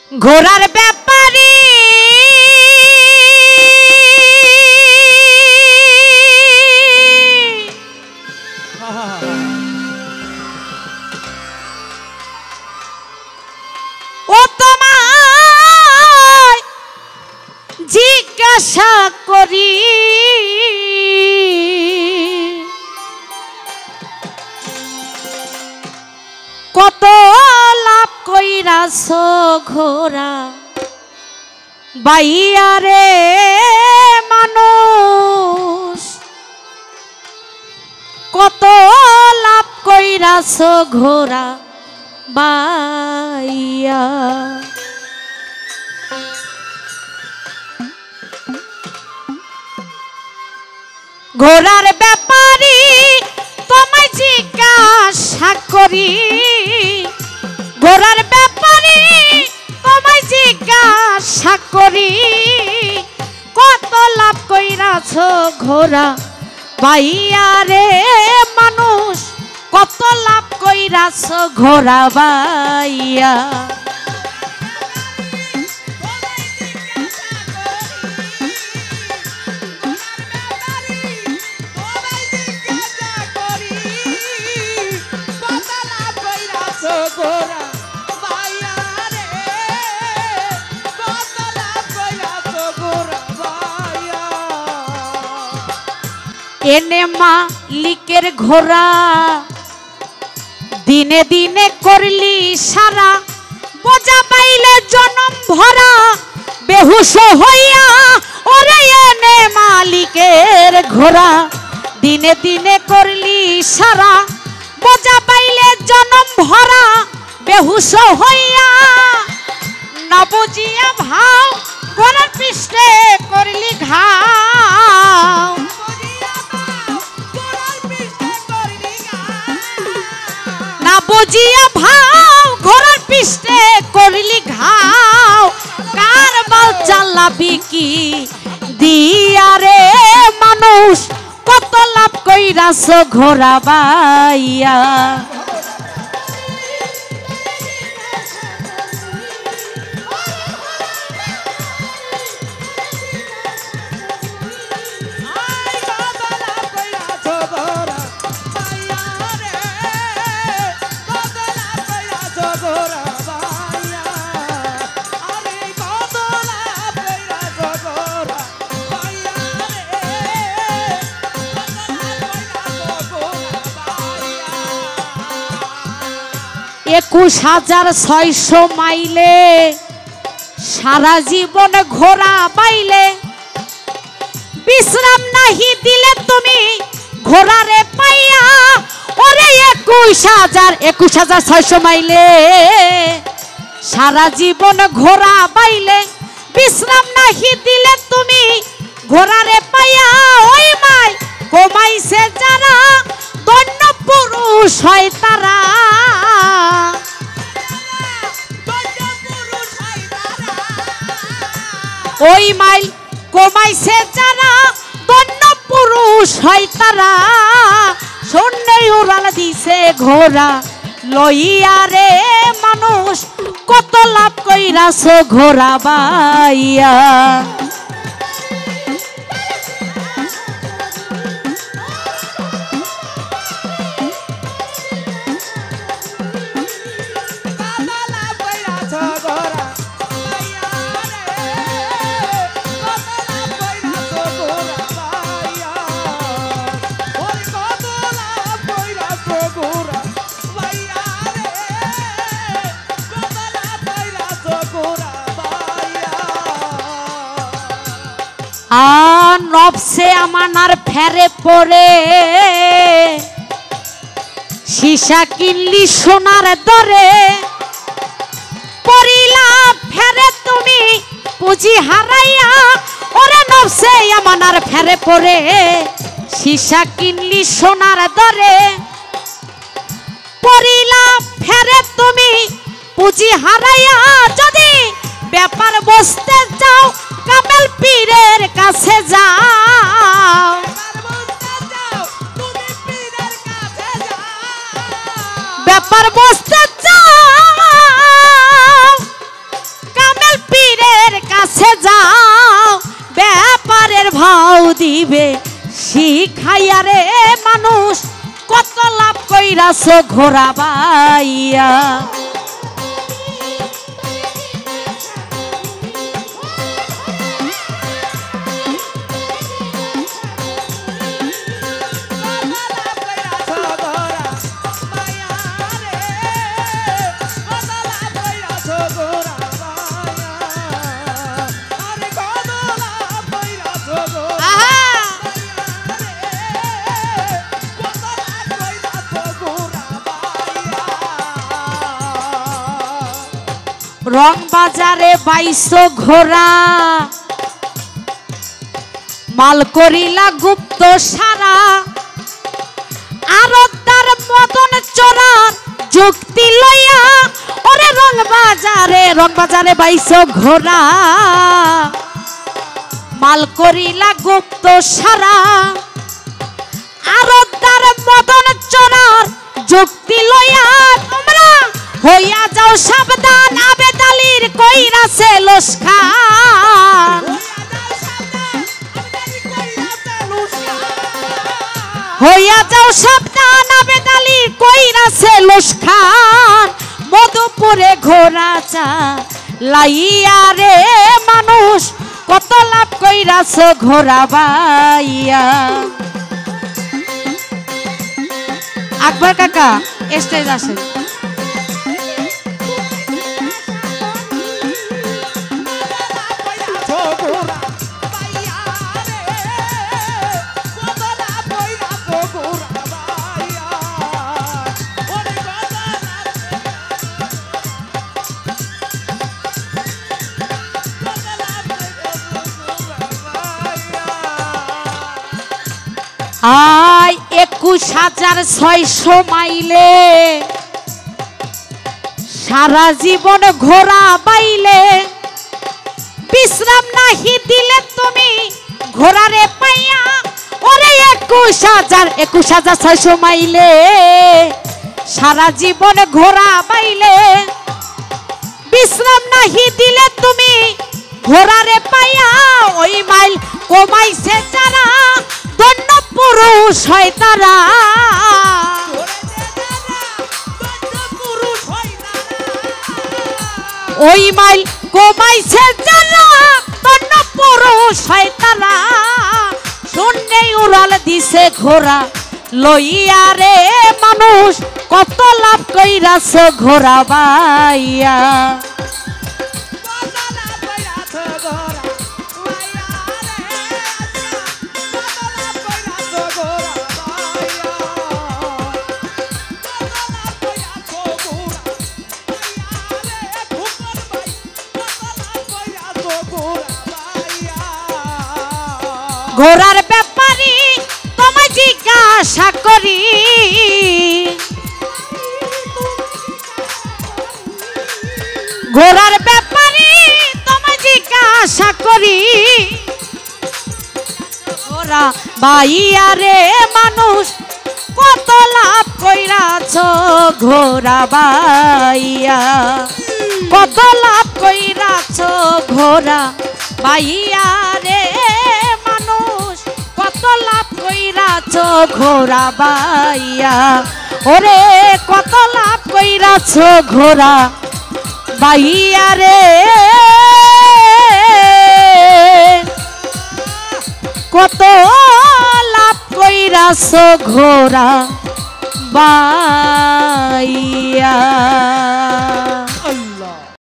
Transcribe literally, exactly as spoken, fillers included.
ঘোড়ার ব্যাপারী ও তোমায় জিজ্ঞাসা করি কত লাভ কইরাছ ঘোড়া বাইয়া রে মানুষ কত লাভ কইরাছ ঘোড়া বাইয়া ঘোড়ার ব্যাপারী তোমায় জিজ্ঞাসা করি ঘোড়ার ব্যাপারী তোমায় জিজ্ঞাসা করি কত লাভ কইরাছ ঘোড়া বাইয়া রে মানুষ কত লাভ কইরাছ ঘোড়া বাইয়া এনে মালিকের ঘোড়া দিনে দিনে করলি সারা বোঝা পাইলে জনম ভরা বেহুশ হইয়া ওরে এনে মালিকের ঘোড়া দিনে দিনে করলি সারা বোঝা পাইলে জনম ভরা বেহুশ হইয়া না বুঝিয়া ভাও ঘোড়ার পৃষ্ঠে করলি ঘাও না বুঝিয়া ভাও ঘোড়ার পৃষ্ঠে করলি ঘাও কার বাল চালাবি কি দিয়া রে মানুষ কত লাভ কইরাছ ঘোড়া বাইয়া একুশ হাজার ছয়শো মাইলে সারা জীবন ঘোড়া বাইলে বিশ্রাম নাহি দিলে তুমি ঘোড়ারে পাইয়া ওরে একুশ হাজার একুশ হাজার ছয়শো মাইলে সারা জীবন ঘোড়া বাইলে বিশ্রাম নাহি দিলে তুমি ঘোড়ারে পাইয়া ওই মাই কমাইছে যারা ধন্য পুরুষ হয় তারা ওই মাইল কমাইছে যারা ধন্য পুরুষ হয় তারা শূন্যে উড়াল দিছে ঘোড়া লইয়া রে মানুষ কত লাভ কইরাছ ঘোড়া বাইয়া আর নবসে আমানার ফেরে পড়ে সীসা কিনলি সোনার দরে পরিলা ফেরে তুমি পুঁজি হারাইয়া ওরে নবসে আমানার ফেরে পড়ে সীসা কিনলি সোনার দরে পরিলা ফেরে তুমি পুঁজি হারাইয়া যদি ব্যাপার বসতে যাও কামেল পীরের কাছে যাও ব্যাপার বসতে যাও দিবে শিখাইয়া রে মানুষ কত লাভ কইরাছ ঘোড়া বাইয়া। রং বাজারে বাইশো ঘোড়া মাল করিলা গুপ্ত সারা আরতার মদন চোরার যুক্তি লইয়া ওরে রং বাজারে রং বাজারে বাইশো ঘোড়া মাল করিলা গুপ্ত সারা আরতার মদন চোরার যুক্তি লইয়া তোমরা হইয়া যাও সাবধান আবেদালির কইরাছে লস্কার। হইয়া যাও সাবধান আবেদালির কইরাছে লস্কার। মধুপুরে ঘোড়া চা লাইয়া রে মানুষ কত লাভ কইরাছ ঘোড়া বাইয়া। আকবর কাকা স্টেজ আসেন। আয় একুশ হাজার ছয়শো মাইলে সারা জীবন ঘোড়া বাইলে বিশ্রাম নাহি দিলে তুমি ঘোড়ারে পাইয়া ওরে একুশ হাজার একুশ হাজার ছয়শো মাইলে সারা জীবন ঘোড়া বাইলে বিশ্রাম নাহি দিলে তুমি ঘোড়ারে পাইয়া ওই মাইল কমাইছে যারা ধন্য পুরুষ হয় তারা। ওই মাইল কমাইছে যারা ধন্য পুরুষ হয় তারা। শূন্যে উড়াল দিছে ঘোড়া লইয়া রে মানুষ কত লাভ কইরাছ ঘোড়া বাইয়া। ঘোড়ার ব্যাপারী তোমায় জিজ্ঞাসা করি ঘোড়ার ব্যাপারী তোমায় জিজ্ঞাসা করি ঘোড়া বাইয়া রে মানুষ কত লাভ কইরাছ ঘোড়া বাইয়া। কত লাভ কইরাছ ঘোড়া বাইয়া রে মানুষ কত লাভ কইরাছ ঘোড়া বাইয়া। ওরে কত লাভ কইরাছ ঘোড়া বাইয়া রে কত লাভ কইরাছ ঘোড়া বাইয়া।